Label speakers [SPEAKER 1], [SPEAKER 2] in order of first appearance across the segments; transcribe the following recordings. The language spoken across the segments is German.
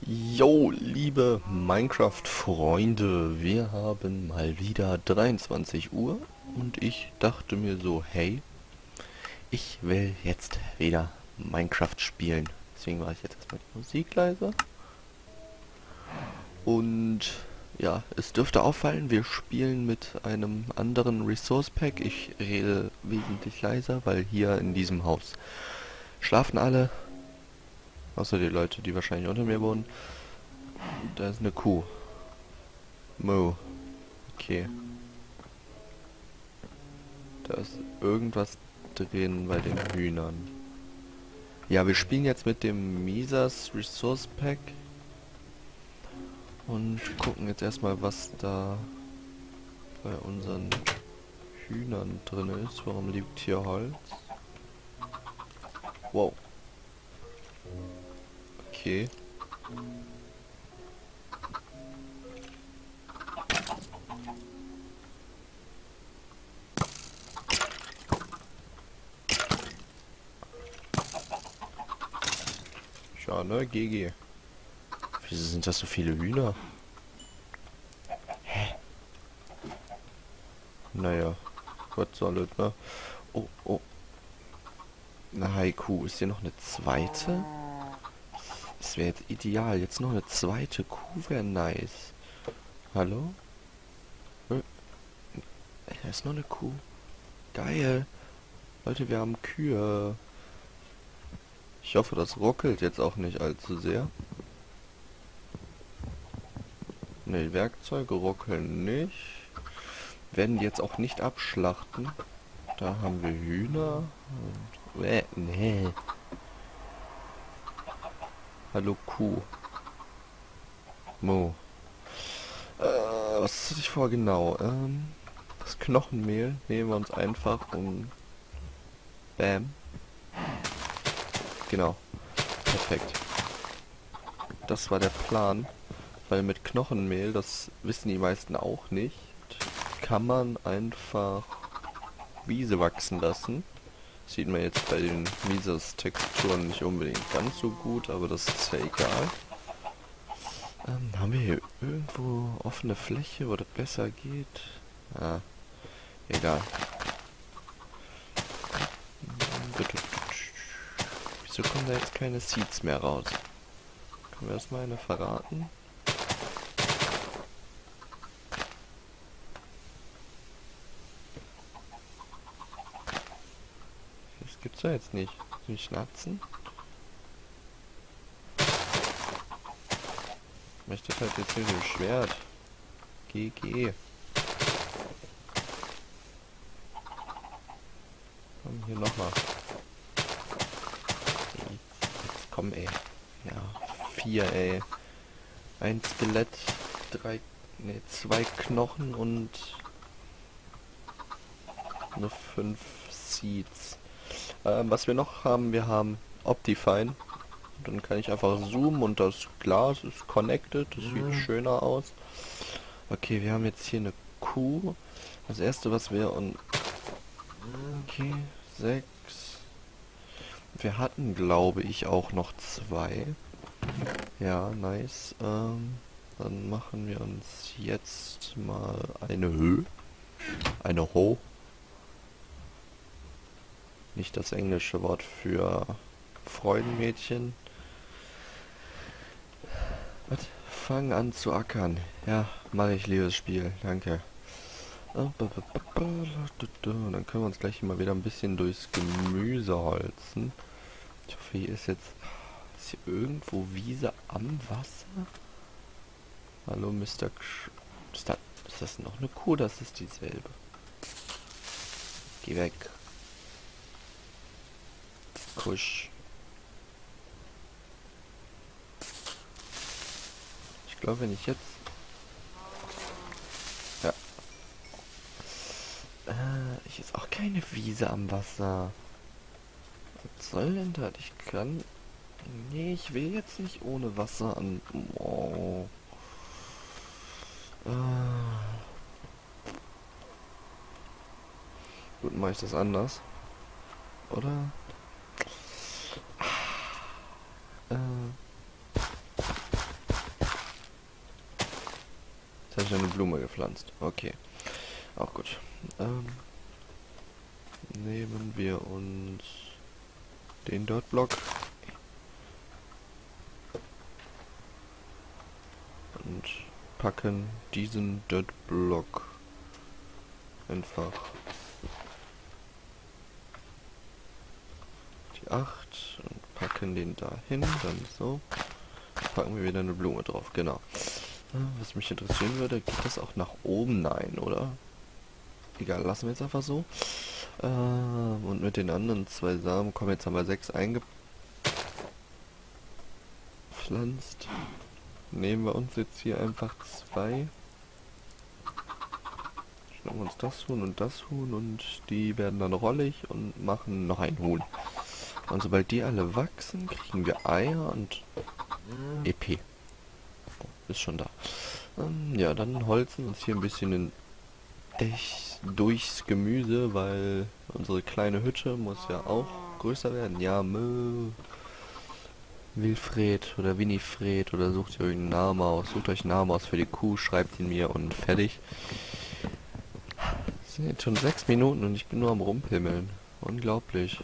[SPEAKER 1] Jo, liebe Minecraft-Freunde, wir haben mal wieder 23 Uhr und ich dachte mir so, hey, ich will jetzt wieder Minecraft spielen. Deswegen mache ich jetzt erstmal die Musik leiser. Und ja, es dürfte auffallen, wir spielen mit einem anderen Resource Pack. Ich rede wesentlich leiser, weil hier in diesem Haus schlafen alle, außer die Leute, die wahrscheinlich unter mir wohnen. Da ist eine Kuh. Mo. Okay. Da ist irgendwas drin bei den Hühnern. Ja, wir spielen jetzt mit dem Misas Resource Pack und gucken jetzt erstmal, was da bei unseren Hühnern drin ist. Warum liegt hier Holz? Wow. Okay. Ja, ne? GG. Wieso sind das so viele Hühner? Naja, was soll es, ne? Oh, oh. Eine Haiku. Ist hier noch eine zweite? Das wäre jetzt ideal. Jetzt noch eine zweite Kuh wäre nice. Hallo? Da ist noch eine Kuh. Geil. Leute, wir haben Kühe. Ich hoffe, das ruckelt jetzt auch nicht allzu sehr. Ne, Werkzeuge ruckeln nicht. Werden die jetzt auch nicht abschlachten. Da haben wir Hühner. Und, nee. Hallo Kuh. Mo. Was hatte ich vor genau? Das Knochenmehl nehmen wir uns einfach und bam. Genau. Perfekt. Das war der Plan. Weil mit Knochenmehl, das wissen die meisten auch nicht, kann man einfach Wiese wachsen lassen. Sieht man jetzt bei den Mises-Texturen nicht unbedingt ganz so gut, aber das ist ja egal. Haben wir hier irgendwo offene Fläche, wo das besser geht? Ah, egal. Wieso kommen da jetzt keine Seeds mehr raus? Können wir erstmal eine verraten? Das gibt's ja jetzt nicht. Soll ich schnatzen? Ich möchte das halt jetzt hier mit dem Schwert. GG. Komm, hier nochmal. Jetzt komm, ey. Ja, 4, ey. Ein Skelett, 3, ne, 2 Knochen und nur 5 Seeds. Was wir noch haben, wir haben Optifine. Dann kann ich einfach zoomen und das Glas ist connected. Das sieht schöner aus. Okay, wir haben jetzt hier eine Kuh. Das erste, was wir und okay, 6. Wir hatten, glaube ich, auch noch 2. Ja, nice. Dann machen wir uns jetzt mal eine Höhe. Eine Ho. Nicht das englische Wort für Freudenmädchen. Was? Fang an zu ackern. Ja, mache ich, liebes Spiel. Danke. Dann können wir uns gleich mal wieder ein bisschen durchs Gemüse holzen. Ich hoffe, hier ist jetzt... Ist hier irgendwo Wiese am Wasser? Hallo, Mr. Ist das noch eine Kuh? Das ist dieselbe. Geh weg. Kusch. Ich glaube, wenn ich jetzt... Ja. Hier ist auch keine Wiese am Wasser. Was soll denn das? Ich kann... Nee, ich will jetzt nicht ohne Wasser an... Oh. Gut, mache ich das anders. Oder? Äh, Jetzt habe ich eine Blume gepflanzt. Okay. Auch gut. Nehmen wir uns den Dirtblock und packen diesen Dirtblock einfach die 8 und packen den da hin, dann so. Packen wir wieder eine Blume drauf, genau. Was mich interessieren würde, geht das auch nach oben? Nein, oder? Egal, lassen wir jetzt einfach so. Und mit den anderen 2 Samen, kommen jetzt haben wir 6 eingepflanzt. Nehmen wir uns jetzt hier einfach 2. Schnappen uns das Huhn und die werden dann rollig und machen noch ein Huhn. Und sobald die alle wachsen, kriegen wir Eier und EP. Ist schon da. Ja, dann holzen uns hier ein bisschen durchs Gemüse, weil unsere kleine Hütte muss ja auch größer werden. Ja, Wilfred oder Winifred oder sucht ihr euch einen Namen aus. Sucht euch einen Namen aus für die Kuh, schreibt ihn mir und fertig. Es sind jetzt schon 6 Minuten und ich bin nur am Rumpimmeln. Unglaublich.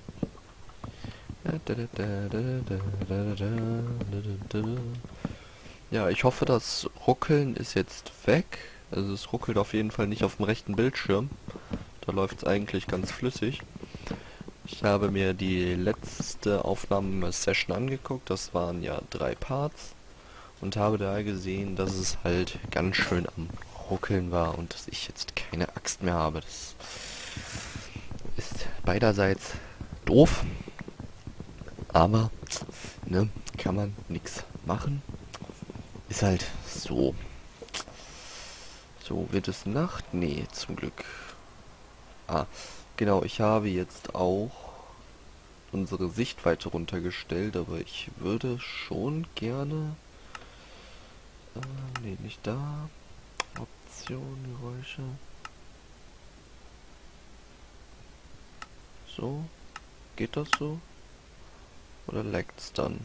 [SPEAKER 1] Ja, ich hoffe, das Ruckeln ist jetzt weg. Also es ruckelt auf jeden Fall nicht auf dem rechten Bildschirm. Da läuft es eigentlich ganz flüssig. Ich habe mir die letzte Aufnahmesession angeguckt. Das waren ja 3 Parts. Und habe da gesehen, dass es halt ganz schön am Ruckeln war und dass ich jetzt keine Axt mehr habe. Das ist beiderseits doof. Aber, ne, kann man nichts machen. Ist halt so. So, wird es Nacht? Nee, zum Glück. Ah, genau, ich habe jetzt auch unsere Sichtweite runtergestellt, aber ich würde schon gerne... nee, nicht da. Option, Geräusche. So. Geht das so? Oder laggt's dann?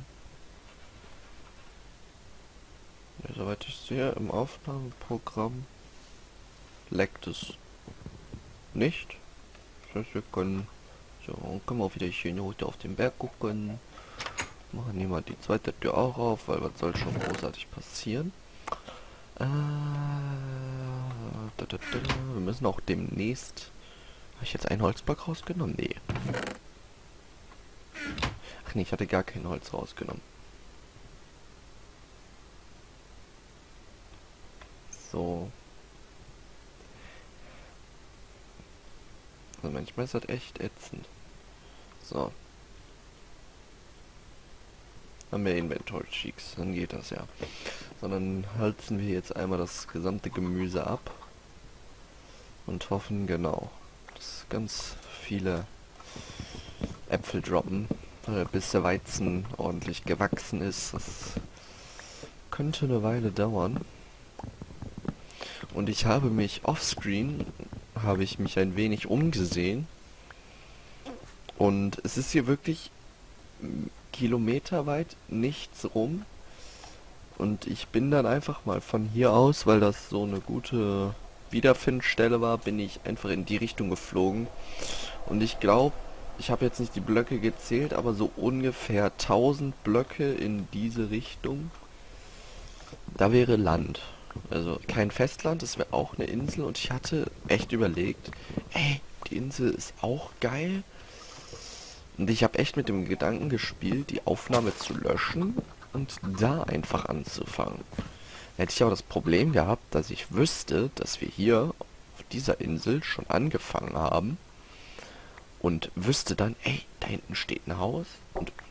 [SPEAKER 1] Ja, soweit ich sehe, im Aufnahmeprogramm laggt es nicht. Das heißt, wir können... So, können wir auch wieder schön runter auf den Berg gucken. Machen hier mal die zweite Tür auch auf, weil was soll schon großartig passieren. Wir müssen auch demnächst... Habe ich jetzt einen Holzblock rausgenommen? Nee. Ach nee, ich hatte gar kein Holz rausgenommen. So. Also manchmal ist das echt ätzend. So. Haben wir Inventory Cheeks, dann geht das ja. Sondern halten wir jetzt einmal das gesamte Gemüse ab. Und hoffen, genau, dass ganz viele Äpfel droppen. Bis der Weizen ordentlich gewachsen ist. Das könnte eine Weile dauern. Und ich habe mich offscreen, habe ich mich ein wenig umgesehen. Und es ist hier wirklich kilometerweit nichts rum. Und ich bin dann einfach mal von hier aus, weil das so eine gute Wiederfindstelle war, bin ich einfach in die Richtung geflogen. Und ich glaube, ich habe jetzt nicht die Blöcke gezählt, aber so ungefähr 1000 Blöcke in diese Richtung. Da wäre Land. Also kein Festland, es wäre auch eine Insel. Und ich hatte echt überlegt, ey, die Insel ist auch geil. Und ich habe echt mit dem Gedanken gespielt, die Aufnahme zu löschen und da einfach anzufangen. Da hätte ich aber das Problem gehabt, dass ich wüsste, dass wir hier auf dieser Insel schon angefangen haben und wüsste dann, ey, da hinten steht ein Haus und